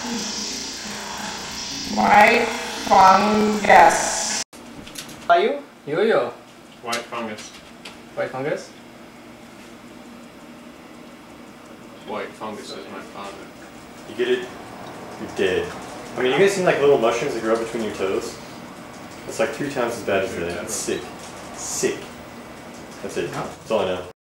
White fungus. Are you? Yo-yo. White fungus. White fungus? White fungus is my father. You get it, you're dead. I mean, you guys seen like little mushrooms that grow between your toes? It's like 3 times as bad as that. It's sick. Sick. That's it. That's all I know.